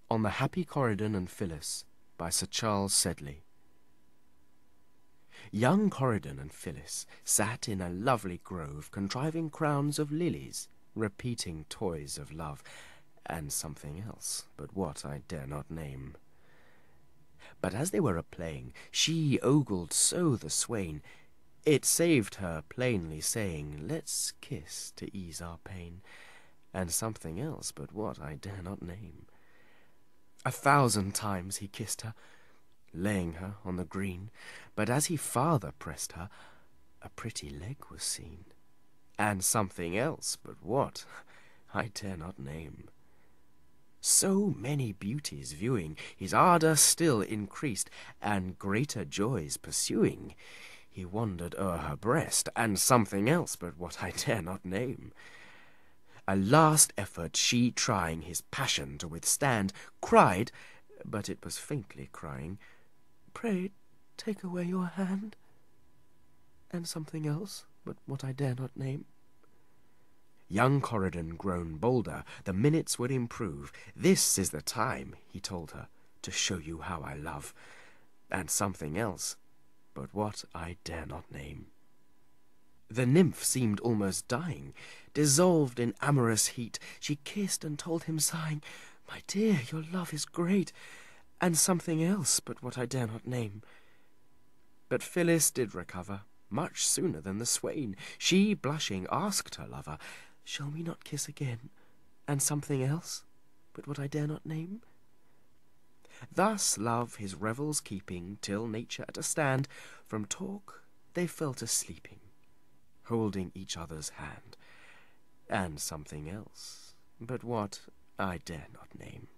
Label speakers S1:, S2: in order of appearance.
S1: On the Happy Corydon and Phyllis by Sir Charles Sedley. Young Corydon and Phyllis sat in a lovely grove, contriving crowns of lilies, repeating toys of love, and something else, but what I dare not name. But as they were a-playing, she ogled so the Swain, it saved her plainly saying, "Let's kiss to ease our pain," and something else, but what I dare not name. 1,000 times he kissed her, laying her on the green, but as he farther pressed her, a pretty leg was seen, and something else, but what I dare not name. So many beauties viewing, his ardour still increased, and greater joys pursuing, he wandered o'er her breast, and something else, but what I dare not name. A last effort she, trying his passion to withstand, cried, but it was faintly crying, "Pray take away your hand," and something else, but what I dare not name. Young Corydon grown bolder, the minutes would improve. "This is the time," he told her, "to show you how I love," and something else, but what I dare not name. The nymph seemed almost dying, dissolved in amorous heat. She kissed and told him, sighing, "My dear, your love is great," and something else, but what I dare not name. But Phyllis did recover much sooner than the Swain. She, blushing, asked her lover, "Shall we not kiss again?" and something else, but what I dare not name. Thus love his revels keeping, till nature at a stand, from talk they fell to sleeping, holding each other's hand, and something else, but what I dare not name.